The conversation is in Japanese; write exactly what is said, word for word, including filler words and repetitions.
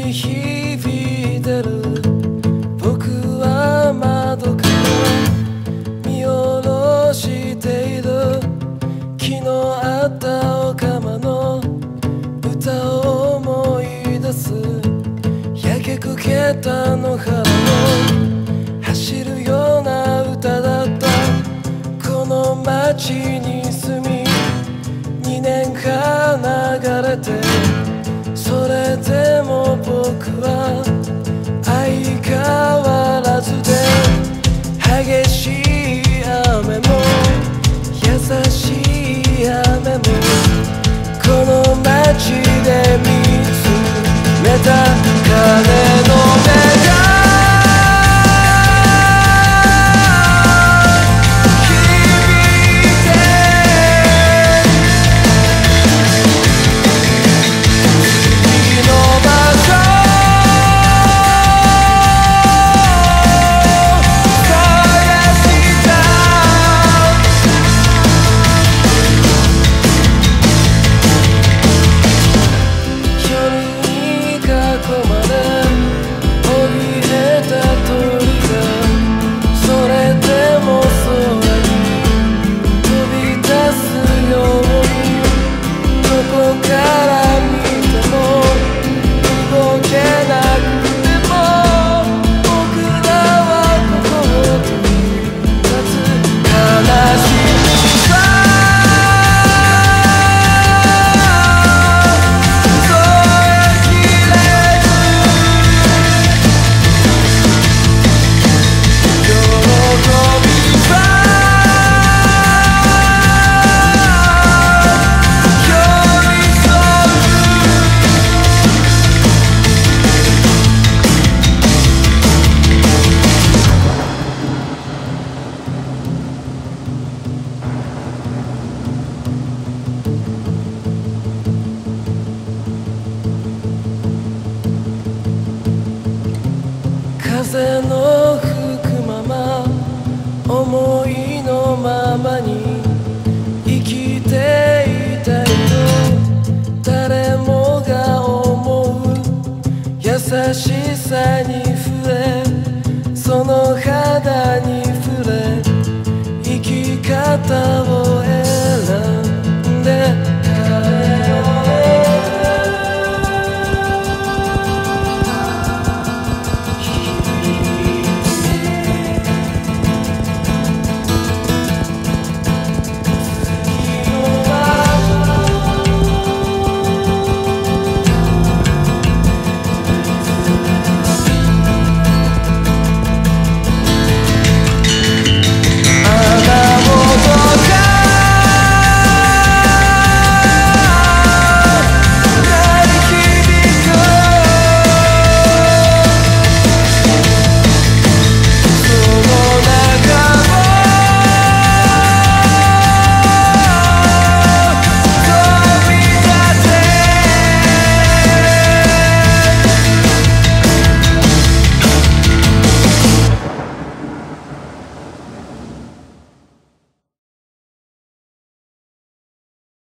響いてる。僕は窓から見下ろしている。昨日あったオカマの歌を思い出す。焼け焦げた野原を走るような歌だった。この街に住みにねんかん流れて、それでも僕は相変わらずで、激しい雨も優しい雨もこの街で見つめた。彼の目が風の吹くまま思いのままに生きていたいと誰もが思う。優しさに触れその肌に触れ生き方を